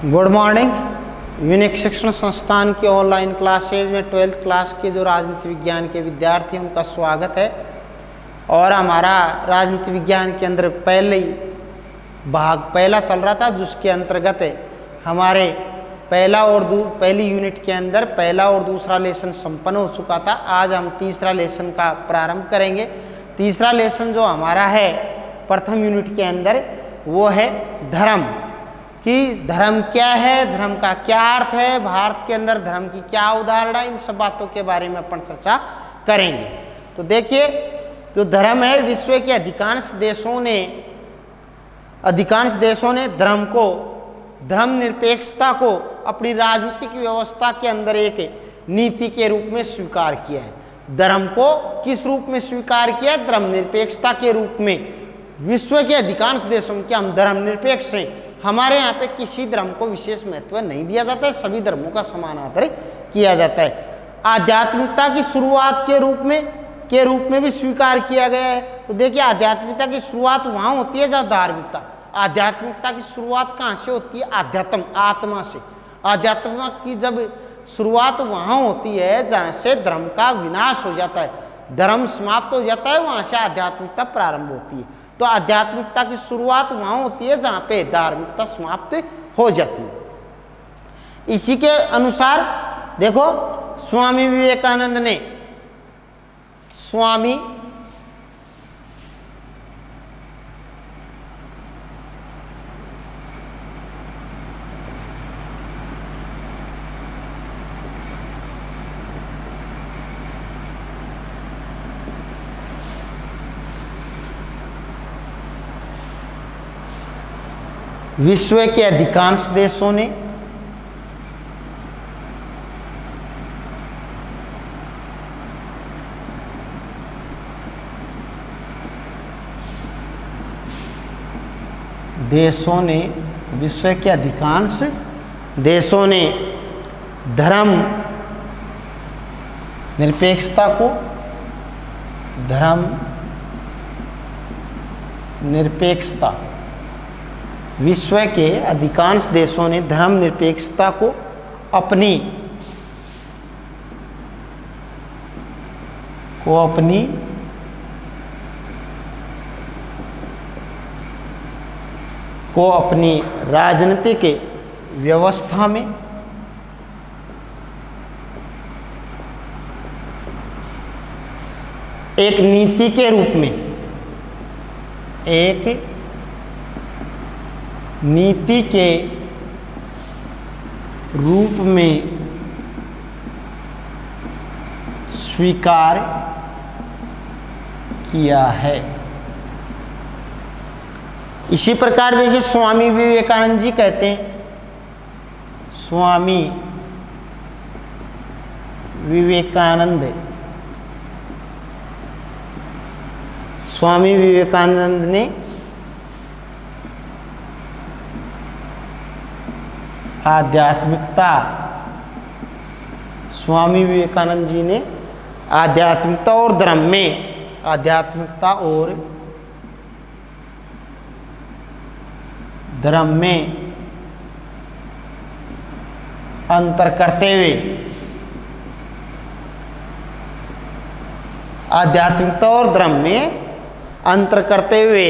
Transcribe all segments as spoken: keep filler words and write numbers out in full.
Good morning. Unique शिक्षण संस्थान की ऑनलाइन क्लासेज में ट्वेल्थ क्लास के जो राजनीति विज्ञान के विद्यार्थी उनका स्वागत है। और हमारा राजनीति विज्ञान के अंदर पहले भाग पहला चल रहा था, जिसके अंतर्गत हमारे पहला और दू पहली यूनिट के अंदर पहला और दूसरा लेसन संपन्न हो चुका था। आज हम तीसरा लेसन का प्रारंभ करेंगे। तीसरा लेसन जो हमारा है प्रथम यूनिट के अंदर वो है धर्म, कि धर्म क्या है, धर्म का क्या अर्थ है, भारत के अंदर धर्म की क्या उदाहरण है, इन सब बातों के बारे में अपन चर्चा करेंगे। तो देखिए, जो धर्म है, विश्व के अधिकांश देशों ने अधिकांश देशों ने धर्म को धर्मनिरपेक्षता को अपनी राजनीतिक व्यवस्था के अंदर एक नीति के रूप में स्वीकार किया है। धर्म को किस रूप में स्वीकार किया है? धर्मनिरपेक्षता के रूप में। विश्व के अधिकांश देशों में क्या हम धर्मनिरपेक्ष हैं? हमारे यहाँ पे किसी धर्म को विशेष महत्व नहीं दिया जाता है, सभी धर्मों का समान आदर किया जाता है। आध्यात्मिकता की शुरुआत के रूप में के रूप में भी स्वीकार किया गया है। तो देखिए, आध्यात्मिकता की शुरुआत वहाँ होती है जहाँ धार्मिकता। आध्यात्मिकता की शुरुआत कहाँ से होती है? आध्यात्म, आत्मा से। आध्यात्म की जब शुरुआत वहाँ होती है जहाँ से धर्म का विनाश हो जाता है, धर्म समाप्त हो जाता है, वहाँ से आध्यात्मिकता प्रारंभ होती है। तो आध्यात्मिकता की शुरुआत वहाँ होती है जहाँ पे धार्मिकता समाप्त हो जाती है। इसी के अनुसार देखो, स्वामी विवेकानंद ने स्वामी विश्व के अधिकांश देशों ने देशों ने विश्व के अधिकांश देशों ने धर्म निरपेक्षता को धर्म निरपेक्षता विश्व के अधिकांश देशों ने धर्मनिरपेक्षता को अपनी को अपनी को अपनी राजनीतिक व्यवस्था में एक नीति के रूप में एक नीति के रूप में स्वीकार किया है। इसी प्रकार जैसे स्वामी विवेकानंद जी कहते हैं, स्वामी विवेकानंद स्वामी विवेकानंद ने आध्यात्मिकता स्वामी विवेकानंद जी ने आध्यात्मिकता और धर्म में आध्यात्मिकता और धर्म में अंतर करते हुए आध्यात्मिकता और धर्म में अंतर करते हुए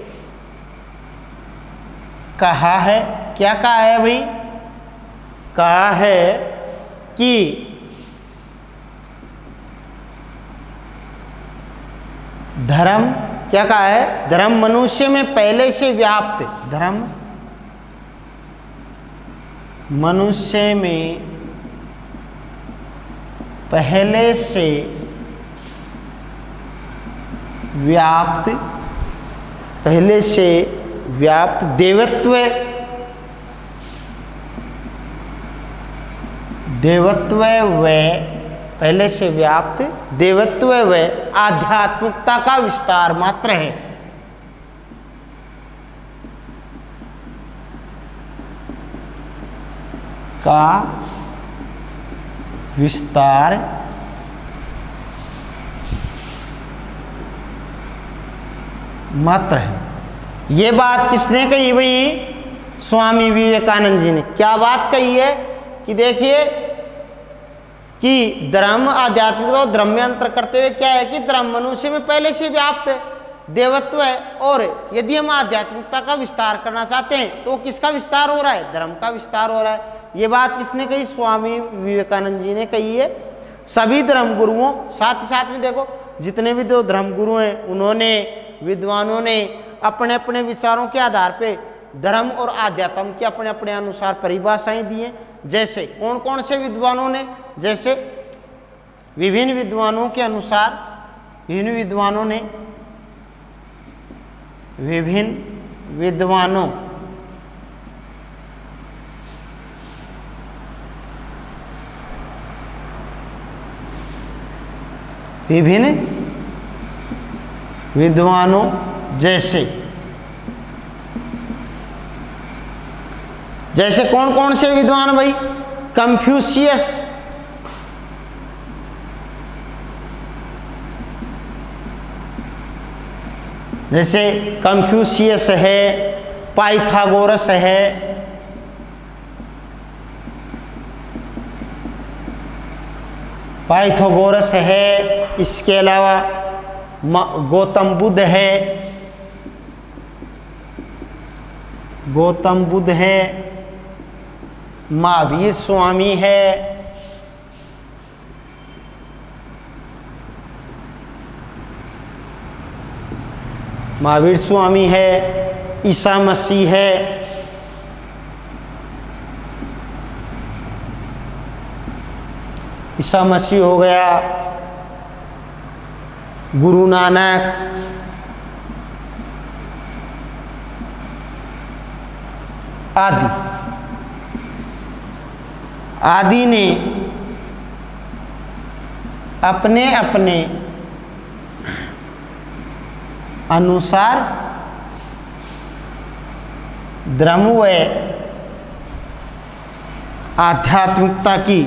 कहा है, क्या कहा है भाई? कहा है कि धर्म, क्या कहा है? धर्म मनुष्य में पहले से व्याप्त धर्म मनुष्य में पहले से व्याप्त पहले से व्याप्त देवत्व देवत्व व पहले से व्याप्त देवत्व व आध्यात्मिकता का विस्तार मात्र है। का विस्तार मात्र है। ये बात किसने कही भाई? स्वामी विवेकानंद जी ने क्या बात कही है कि देखिए कि धर्म आध्यात्मिकता और धर्म में अंतर करते हुए क्या है कि धर्म मनुष्य में पहले से व्याप्त है, देवत्व है, और यदि हम आध्यात्मिकता का विस्तार करना चाहते हैं तो किसका विस्तार हो रहा है? धर्म का विस्तार हो रहा है। ये बात किसने कही? स्वामी विवेकानंद जी ने कही है। सभी धर्म गुरुओं, साथ ही साथ में देखो जितने भी दो धर्म गुरु हैं उन्होंने, विद्वानों ने अपने अपने विचारों के आधार पे धर्म और आध्यात्म के अपने अपने अनुसार परिभाषाएं दी हैं। जैसे कौन कौन से विद्वानों ने? जैसे विभिन्न विद्वानों के अनुसार, विभिन्न विद्वानों ने विभिन्न विद्वानों विभिन्न विद्वानों जैसे जैसे कौन कौन से विद्वान भाई? कंफ्यूशियस, जैसे कंफ्यूशियस है, पाइथागोरस है, पाइथागोरस है, इसके अलावा गौतम बुद्ध है, गौतम बुद्ध है, महावीर स्वामी है, महावीर स्वामी है, ईसा मसीह है, ईसा मसीह हो गया, गुरु नानक, आदि आदि ने अपने अपने अनुसार धर्म व आध्यात्मिकता की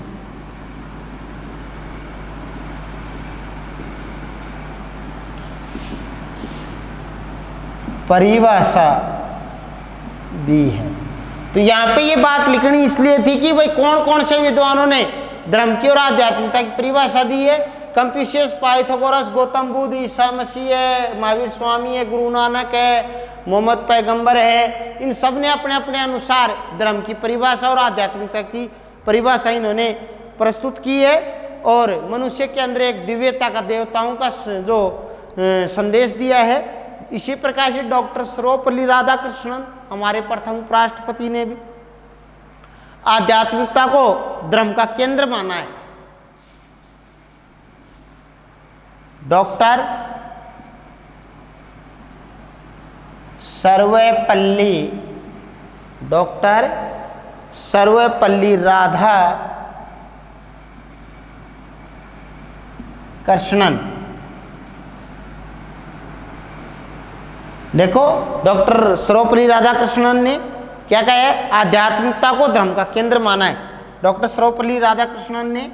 परिभाषा दी है। तो यहाँ पे ये बात लिखनी इसलिए थी कि भाई कौन कौन से विद्वानों ने धर्म की और आध्यात्मिकता की परिभाषा दी है। कंफ्यूशियस, पाइथागोरस, गौतम बुद्ध, ईसा मसीह है, महावीर स्वामी है, गुरु नानक है, मोहम्मद पैगंबर है। इन सब ने अपने अपने अनुसार धर्म की परिभाषा और आध्यात्मिकता की परिभाषा इन्होंने प्रस्तुत की है और मनुष्य के अंदर एक दिव्यता का, देवताओं का जो संदेश दिया है। इसी प्रकार से डॉक्टर सर्वपल्ली राधाकृष्णन, हमारे प्रथम उपराष्ट्रपति, ने भी आध्यात्मिकता को धर्म का केंद्र माना है। डॉक्टर सर्वपल्ली डॉक्टर सर्वपल्ली राधा कृष्णन, देखो डॉक्टर सर्वपल्ली राधाकृष्णन ने क्या कहा है? आध्यात्मिकता को धर्म का केंद्र माना है। डॉक्टर सर्वपल्ली राधाकृष्णन ने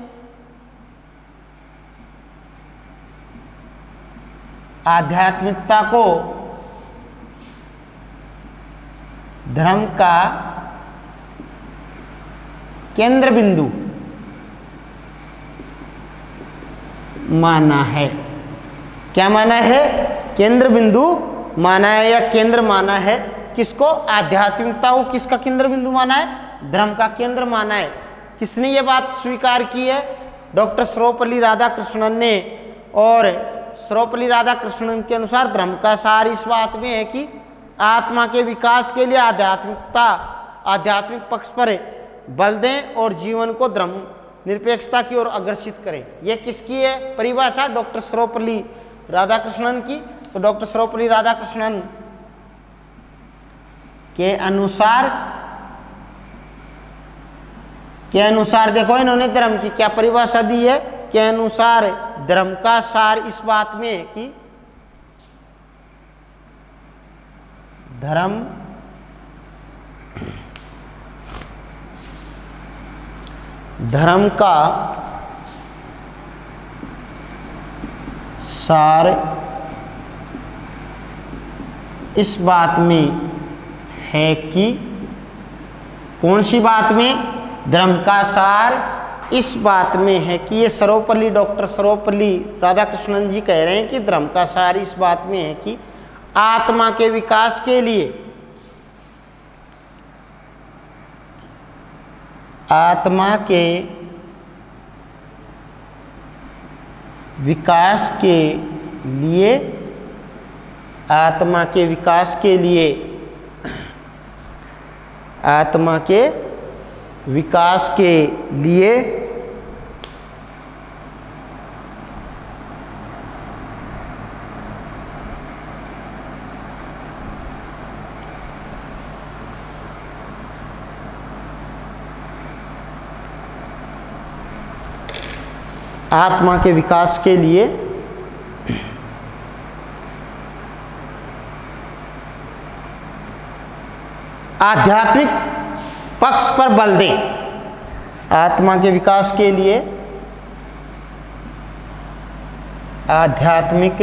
आध्यात्मिकता को धर्म का केंद्र बिंदु माना है। क्या माना है? केंद्र बिंदु माना है या केंद्र माना है। किसको? आध्यात्मिकता को किसका केंद्र बिंदु माना है? धर्म का केंद्र माना है। किसने ये बात स्वीकार की है? डॉक्टर सर्वपल्ली राधाकृष्णन ने। और सर्वपल्ली राधाकृष्णन के अनुसार धर्म का सार इस बात में है कि आत्मा के विकास के लिए आध्यात्मिकता आध्यात्मिक पक्ष पर बल दें और जीवन को धर्म निरपेक्षता की ओर अग्रसित करें। यह किसकी है परिभाषा? डॉक्टर सर्वपल्ली राधाकृष्णन की। तो डॉक्टर सर्वपल्ली राधाकृष्णन के अनुसार के अनुसार देखो इन्होंने धर्म की क्या परिभाषा दी है। के अनुसार धर्म का सार इस बात में है कि धर्म धर्म का सार इस बात में है कि, कौन सी बात में? धर्म का सार इस बात में है कि, ये सर्वपल्ली डॉक्टर सर्वपल्ली राधाकृष्णन जी कह रहे हैं कि धर्म का सार इस बात में है कि आत्मा के विकास के लिए, आत्मा के विकास के लिए, आत्मा के विकास के लिए, आत्मा के विकास के लिए आत्मा के विकास के लिए आध्यात्मिक पक्ष पर बल दें। आत्मा के विकास के लिए आध्यात्मिक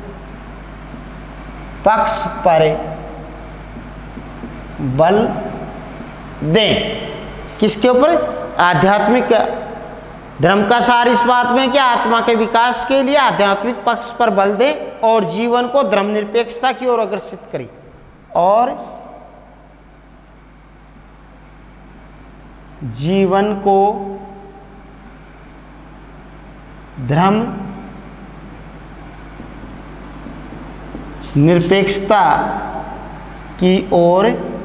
पक्ष पर बल दें। किसके ऊपर? आध्यात्मिक। धर्म का सार इस बात में कि आत्मा के विकास के लिए आध्यात्मिक पक्ष पर बल दें और जीवन को धर्मनिरपेक्षता की ओर अग्रसित करें, और जीवन को धर्म निरपेक्षता की ओर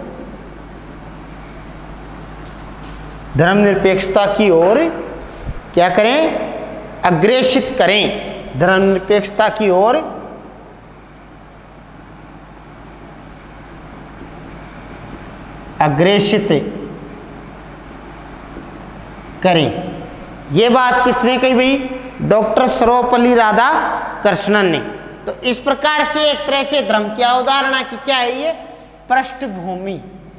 धर्मनिरपेक्षता की ओर क्या करें? अग्रेसित करें। धर्मनिरपेक्षता की ओर अग्रेसित करें। ये बात किसने कही भाई? डॉक्टर सर्वपल्ली राधाकृष्णन ने। तो इस प्रकार से एक तरह से धर्म की अवधारणा की क्या है? ये पृष्ठभूमि।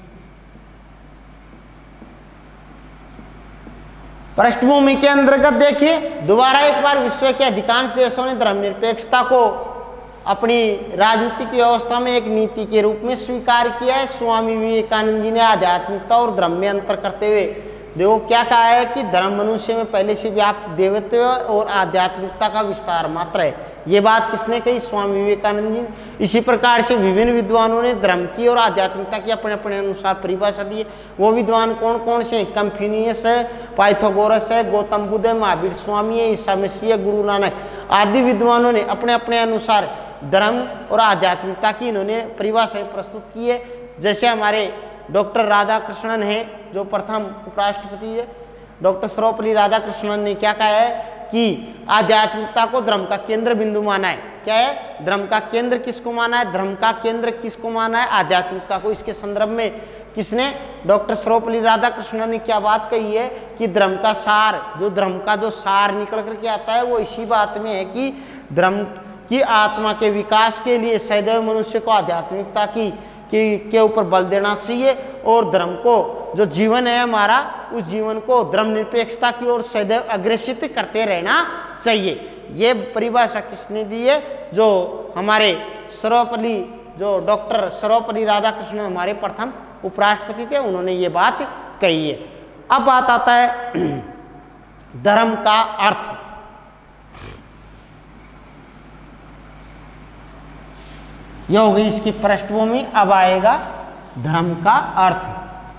पृष्ठभूमि के अंतर्गत देखिए, दोबारा एक बार विश्व के अधिकांश देशों ने धर्मनिरपेक्षता को अपनी राजनीतिक व्यवस्था में एक नीति के रूप में स्वीकार किया है। स्वामी विवेकानंद जी ने आध्यात्मिकता और धर्म में अंतर करते हुए देखो क्या कहा है कि धर्म मनुष्य में पहले से व्याप्त देवत्व और आध्यात्मिकता का विस्तार मात्र है। ये बात किसने कही? स्वामी विवेकानंद जी। इसी प्रकार से विभिन्न विद्वानों ने धर्म की और आध्यात्मिकता की अपने अपने अनुसार परिभाषा दी है। वो विद्वान कौन कौन से? कंफ्यूशियस है, पाइथागोरस है, गौतम बुद्ध है, महावीर स्वामी है, ईसा मसीह है, गुरु नानक आदि विद्वानों ने अपने अपने अनुसार धर्म और आध्यात्मिकता की इन्होंने परिभाषाएं प्रस्तुत की है। जैसे हमारे डॉक्टर राधाकृष्णन है जो प्रथम उपराष्ट्रपति है, डॉक्टर सर्वपल्ली राधाकृष्णन ने क्या कहा है कि आध्यात्मिकता को धर्म का केंद्र बिंदु माना है। क्या है? धर्म का केंद्र किसको माना है? धर्म का केंद्र किसको माना है? आध्यात्मिकता को। इसके संदर्भ में किसने? डॉक्टर सर्वपल्ली राधाकृष्णन ने क्या बात कही है कि धर्म का सार, जो धर्म का जो सार निकल करके आता है वो इसी बात में है कि धर्म की आत्मा के विकास के लिए सदैव मनुष्य को आध्यात्मिकता की के ऊपर बल देना चाहिए और धर्म को जो जीवन है हमारा, उस जीवन को धर्म निरपेक्षता की ओर सदैव अग्रसित करते रहना चाहिए। ये परिभाषा किसने दी है? जो हमारे सर्वपल्ली जो डॉक्टर सर्वपल्ली राधाकृष्णन हमारे प्रथम उपराष्ट्रपति थे, उन्होंने ये बात कही है। अब बात आता है धर्म का अर्थ। यह हो गई इसकी पृष्ठभूमि। अब आएगा धर्म का अर्थ।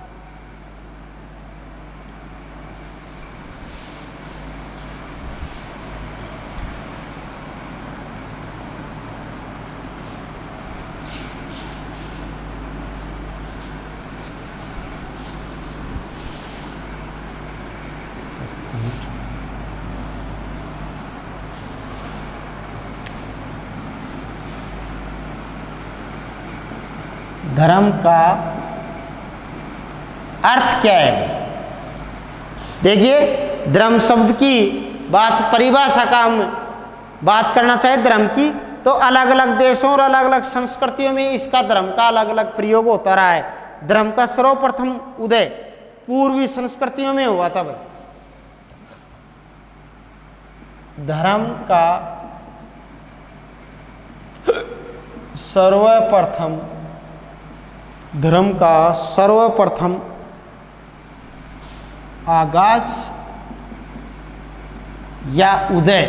धर्म का अर्थ क्या है? देखिए, धर्म शब्द की बात परिभाषा का हम बात करना चाहे धर्म की, तो अलग अलग देशों और अलग अलग संस्कृतियों में इसका धर्म का अलग अलग प्रयोग होता रहा है। धर्म का सर्वप्रथम उदय पूर्वी संस्कृतियों में हुआ था। भाई धर्म का सर्वप्रथम धर्म का सर्वप्रथम आगाज या उदय,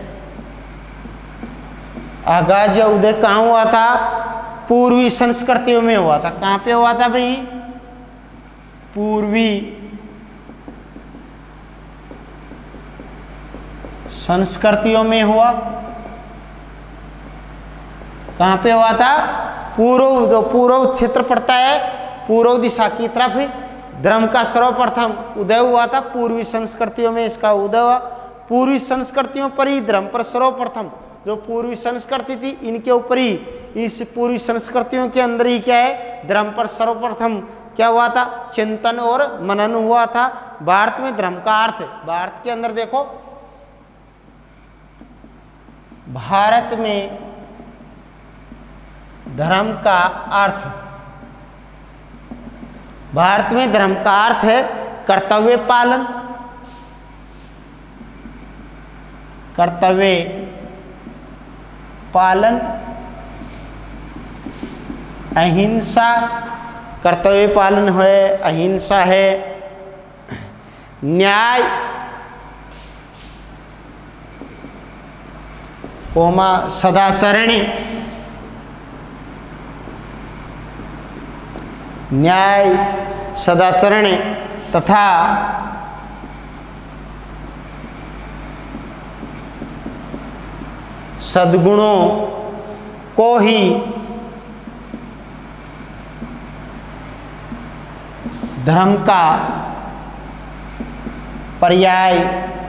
आगाज या उदय कहाँ हुआ था? पूर्वी संस्कृतियों में हुआ था। कहाँ पे हुआ था भाई? पूर्वी संस्कृतियों में हुआ। कहाँ पे हुआ था? पूर्व, जो पूर्व क्षेत्र पड़ता है, पूर्व दिशा की तरफ धर्म का सर्वप्रथम उदय हुआ था। पूर्वी संस्कृतियों में इसका उदय हुआ। पूर्वी संस्कृतियों पर ही धर्म पर सर्वप्रथम, जो पूर्वी संस्कृति थी इनके ऊपर ही, इस पूर्वी संस्कृतियों के अंदर ही क्या है? धर्म पर सर्वप्रथम क्या हुआ था? चिंतन और मनन हुआ था। भारत में धर्म का अर्थ, भारत के अंदर देखो, भारत में धर्म का अर्थ, भारत में धर्म का अर्थ है कर्तव्य पालन, कर्तव्य पालन, अहिंसा, कर्तव्य पालन है, अहिंसा है, न्याय, कोमा सदाचरणी, न्याय सदाचरण तथा सद्गुणों को ही धर्म का पर्याय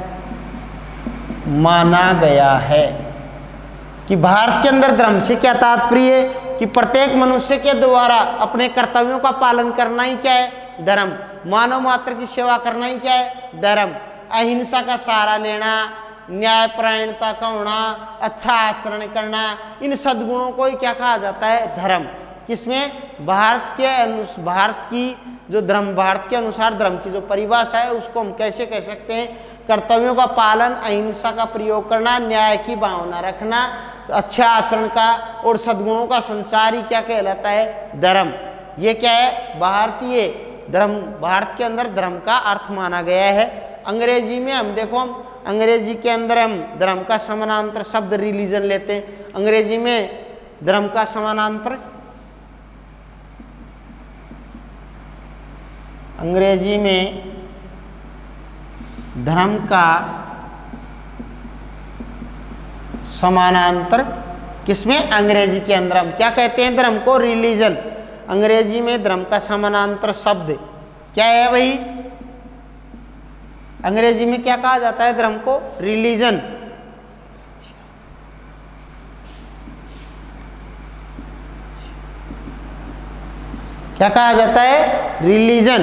माना गया है। कि भारत के अंदर धर्म से क्या तात्पर्य है? कि प्रत्येक मनुष्य के द्वारा अपने कर्तव्यों का पालन करना ही क्या है? धर्म। मानव मात्र की सेवा करना ही क्या है? धर्म। अहिंसा का सहारा लेना, न्यायपरायणता का होना, अच्छा आचरण करना, इन सद्गुणों को ही क्या कहा जाता है? धर्म। किसमें? भारत के अनुसार, भारत की जो धर्म, भारत के अनुसार धर्म की जो परिभाषा है उसको हम कैसे कह सकते हैं? कर्तव्यों का पालन, अहिंसा का प्रयोग करना, न्याय की भावना रखना, अच्छा आचरण का और सद्गुणों का संचार ही क्या कहलाता है? धर्म। ये क्या है? भारतीय धर्म, भारत के अंदर धर्म का अर्थ माना गया है। अंग्रेजी में हम देखो, हम अंग्रेजी के अंदर हम धर्म का समानांतर शब्द रिलीजन लेते हैं। अंग्रेजी में धर्म का समानांतर, अंग्रेजी में धर्म का समानांतर किसमें? अंग्रेजी के अंदर हम क्या कहते हैं? धर्म को रिलीजन। अंग्रेजी में धर्म का समानांतर शब्द क्या है भाई? अंग्रेजी में क्या कहा जाता है? धर्म को रिलीजन। क्या कहा जाता है? रिलीजन।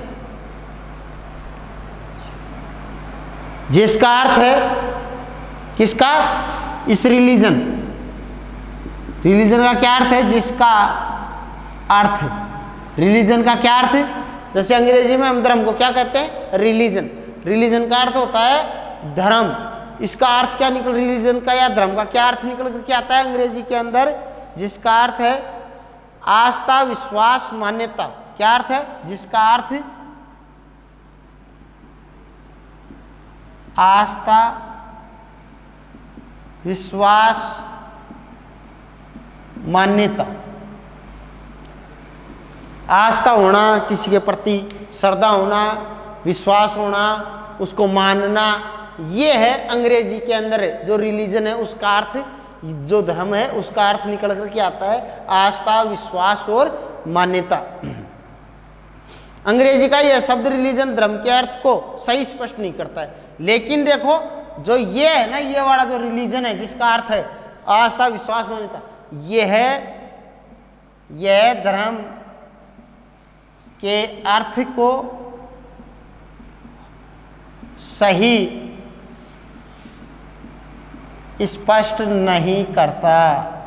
जिसका अर्थ है किसका? इस रिलीजन, रिलीजन का क्या अर्थ है? जिसका अर्थ, रिलीजन का क्या अर्थ है? जैसे अंग्रेजी में हम धर्म को क्या कहते हैं? रिलीजन। रिलीजन का अर्थ होता है धर्म। इसका अर्थ क्या निकल, रिलीजन का या धर्म का क्या अर्थ निकल कर क्या आता है अंग्रेजी के अंदर? जिसका अर्थ है आस्था, विश्वास, मान्यता। क्या अर्थ है? जिसका अर्थ आस्था, विश्वास, मान्यता। आस्था होना, किसी के प्रति श्रद्धा होना, विश्वास होना, उसको मानना, ये है अंग्रेजी के अंदर जो रिलीजन है उसका अर्थ। जो धर्म है उसका अर्थ निकल कर के आता है आस्था, विश्वास और मान्यता। अंग्रेजी का यह शब्द रिलीजन धर्म के अर्थ को सही स्पष्ट नहीं करता है। लेकिन देखो जो ये है ना, ये वाला जो रिलीजन है जिसका अर्थ है आस्था, विश्वास, मान्यता, ये है, यह धर्म के अर्थ को सही स्पष्ट नहीं करता।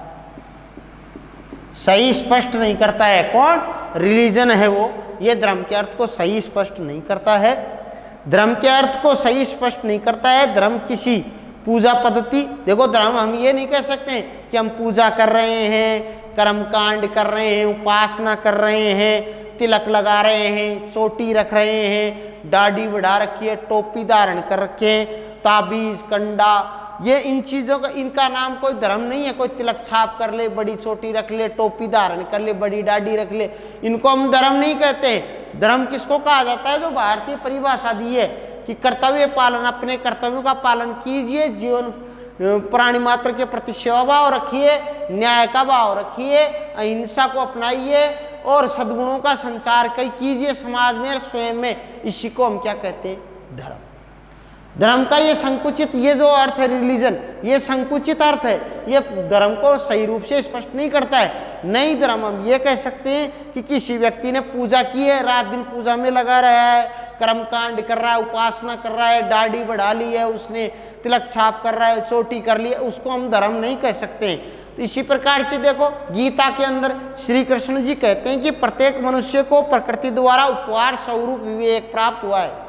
सही स्पष्ट नहीं करता है कौन? रिलीजन है वो, ये धर्म के अर्थ को सही स्पष्ट नहीं करता है। धर्म के अर्थ को सही स्पष्ट नहीं करता है। धर्म किसी पूजा पद्धति, देखो धर्म हम ये नहीं कह सकते हैं कि हम पूजा कर रहे हैं, कर्मकांड कर रहे हैं, उपासना कर रहे हैं, तिलक लगा रहे हैं, चोटी रख रहे हैं, दाढ़ी बढ़ा रखी है, टोपी धारण कर रखे हैं, ताबीज कंडा, ये इन चीज़ों का इनका नाम कोई धर्म नहीं है। कोई तिलक छाप कर ले, बड़ी चोटी रख ले, टोपी धारण कर ले, बड़ी दाढ़ी रख ले, इनको हम धर्म नहीं कहते। धर्म किसको कहा जाता है? जो भारतीय परिभाषा दी है कि कर्तव्य पालन, अपने कर्तव्यों का पालन कीजिए, जीवन प्राणी मात्र के प्रति सेवा भाव रखिए, न्याय का भाव रखिए, अहिंसा को अपनाइए और सद्गुणों का संचार कई कीजिए समाज में और स्वयं में। इसी को हम क्या कहते हैं? धर्म। धर्म का ये संकुचित, ये जो अर्थ है रिलीजन, ये संकुचित अर्थ है, ये धर्म को सही रूप से स्पष्ट नहीं करता है। नहीं, धर्म हम ये कह सकते हैं कि किसी व्यक्ति ने पूजा की है, रात दिन पूजा में लगा रहा है, कर्मकांड कर रहा है, उपासना कर रहा है, दाढ़ी बढ़ा ली है उसने, तिलक छाप कर रहा है, चोटी कर ली है, उसको हम धर्म नहीं कह सकते हैं। तो इसी प्रकार से देखो, गीता के अंदर श्री कृष्ण जी कहते हैं कि प्रत्येक मनुष्य को प्रकृति द्वारा उपहार स्वरूप विवेक प्राप्त हुआ है।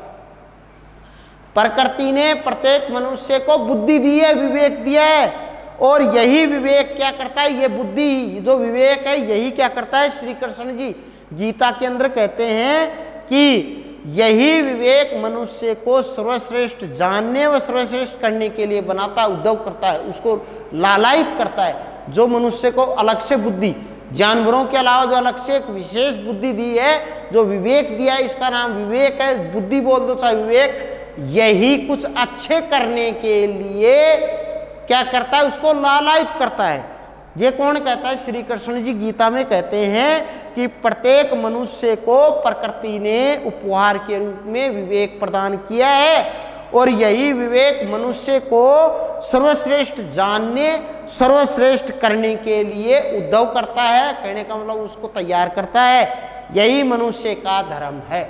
प्रकृति ने प्रत्येक मनुष्य को बुद्धि दी है, विवेक दिया है, और यही विवेक क्या करता है? ये बुद्धि जो विवेक है यही क्या करता है? श्री कृष्ण जी गीता के अंदर कहते हैं कि यही विवेक मनुष्य को सर्वश्रेष्ठ जानने व सर्वश्रेष्ठ करने के लिए बनाता है, उद्धव करता है, उसको लालायित करता है। जो मनुष्य को अलग से बुद्धि, जानवरों के अलावा जो अलग से एक विशेष बुद्धि दी है, जो विवेक दिया है, इसका नाम विवेक है। बुद्धि बोल दो चाहे विवेक, यही कुछ अच्छे करने के लिए क्या करता है? उसको लालायित करता है। ये कौन कहता है? श्री कृष्ण जी गीता में कहते हैं कि प्रत्येक मनुष्य को प्रकृति ने उपहार के रूप में विवेक प्रदान किया है, और यही विवेक मनुष्य को सर्वश्रेष्ठ जानने, सर्वश्रेष्ठ करने के लिए उद्धव करता है। कहने का मतलब उसको तैयार करता है। यही मनुष्य का धर्म है।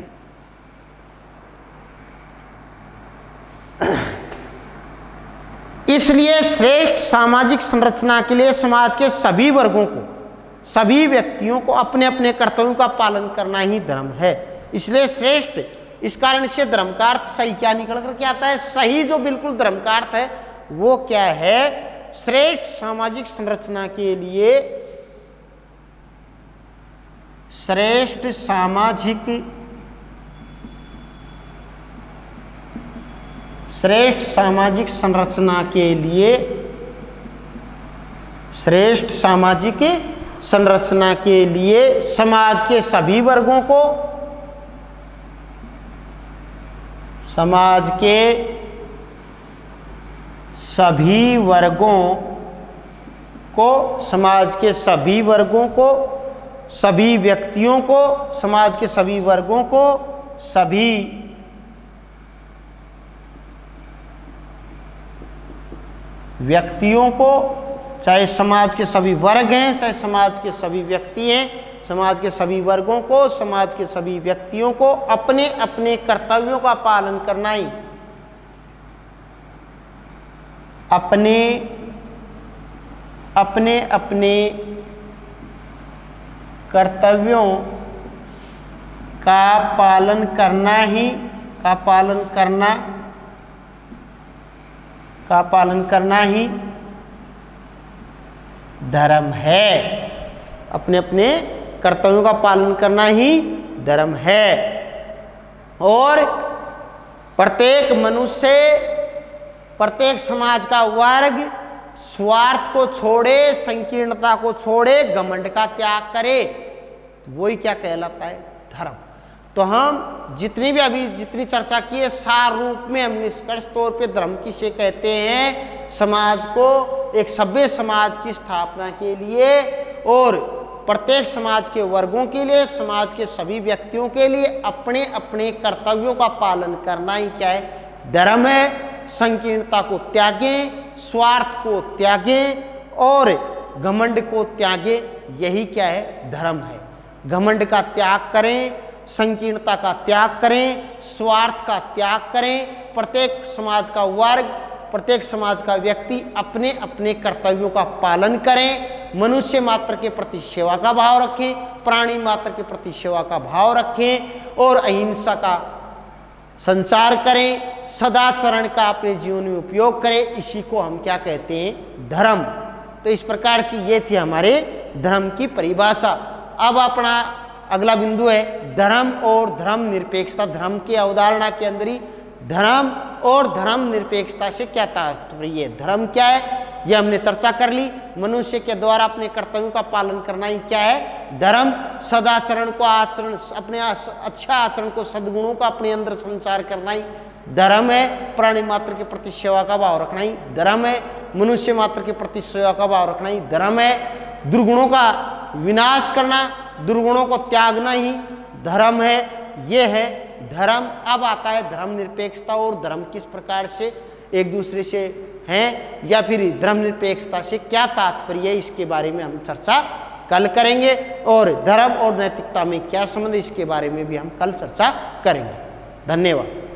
इसलिए श्रेष्ठ सामाजिक संरचना के लिए समाज के सभी वर्गों को, सभी व्यक्तियों को अपने अपने कर्तव्यों का पालन करना ही धर्म है। इसलिए श्रेष्ठ, इस कारण से धर्म का अर्थ सही क्या निकल कर क्या आता है? सही जो बिल्कुल धर्म का अर्थ है वो क्या है? श्रेष्ठ सामाजिक संरचना के लिए, श्रेष्ठ सामाजिक श्रेष्ठ सामाजिक संरचना के लिए, श्रेष्ठ सामाजिक संरचना के लिए समाज के सभी वर्गों को, समाज के सभी वर्गों को, समाज के सभी वर्गों को, सभी व्यक्तियों को, समाज के सभी वर्गों को, सभी व्यक्तियों को, चाहे समाज के सभी वर्ग हैं, चाहे समाज के सभी व्यक्ति हैं, समाज के सभी वर्गों को, समाज के सभी व्यक्तियों को अपने अपने कर्तव्यों का पालन करना ही, अपने अपने अपने कर्तव्यों का पालन करना ही का पालन करना का पालन करना ही धर्म है। अपने अपने कर्तव्यों का पालन करना ही धर्म है। और प्रत्येक मनुष्य, प्रत्येक समाज का वर्ग स्वार्थ को छोड़े, संकीर्णता को छोड़े, घमंड का त्याग करे, वही क्या कहलाता है? धर्म। तो हम जितनी भी अभी जितनी चर्चा की है, सार रूप में हम निष्कर्ष तौर पे धर्म किसे कहते हैं? समाज को, एक सभ्य समाज की स्थापना के लिए और प्रत्येक समाज के वर्गों के लिए, समाज के सभी व्यक्तियों के लिए अपने अपने कर्तव्यों का पालन करना ही क्या है? धर्म है। संकीर्णता को त्यागें, स्वार्थ को त्यागें और घमंड को त्यागें, यही क्या है? धर्म है। घमंड का त्याग करें, संकीर्णता का त्याग करें, स्वार्थ का त्याग करें। प्रत्येक समाज का वर्ग, प्रत्येक समाज का व्यक्ति अपने अपने कर्तव्यों का पालन करें। मनुष्य मात्र के प्रति सेवा का भाव रखें, प्राणी मात्र के प्रति सेवा का भाव रखें और अहिंसा का संचार करें, सदाचरण का अपने जीवन में उपयोग करें। इसी को हम क्या कहते हैं? धर्म। तो इस प्रकार से ये थी हमारे धर्म की परिभाषा। अब अपना अगला बिंदु है धर्म और धर्म निरपेक्षता। धर्म की अवधारणा के अंदर ही धर्म और धर्म निरपेक्षता से क्या तात्पर्य है, धर्म क्या है, ये हमने चर्चा कर ली। मनुष्य के द्वारा अपने कर्तव्यों का पालन करना ही क्या है, धर्म। सदाचरण को आचरण, अपने अच्छा आचरण को, सद्गुणों का अपने अंदर संचार करना ही धर्म है। प्राणी मात्र के प्रति सेवा का भाव रखना ही धर्म है। मनुष्य मात्र के प्रति सेवा का भाव रखना ही धर्म है। दुर्गुणों का विनाश करना, दुर्गुणों को त्यागना ही धर्म है। ये है धर्म। अब आता है धर्म निरपेक्षता, और धर्म किस प्रकार से एक दूसरे से हैं, या फिर धर्म निरपेक्षता से क्या तात्पर्य है, इसके बारे में हम चर्चा कल करेंगे। और धर्म और नैतिकता में क्या संबंध है, इसके बारे में भी हम कल चर्चा करेंगे। धन्यवाद।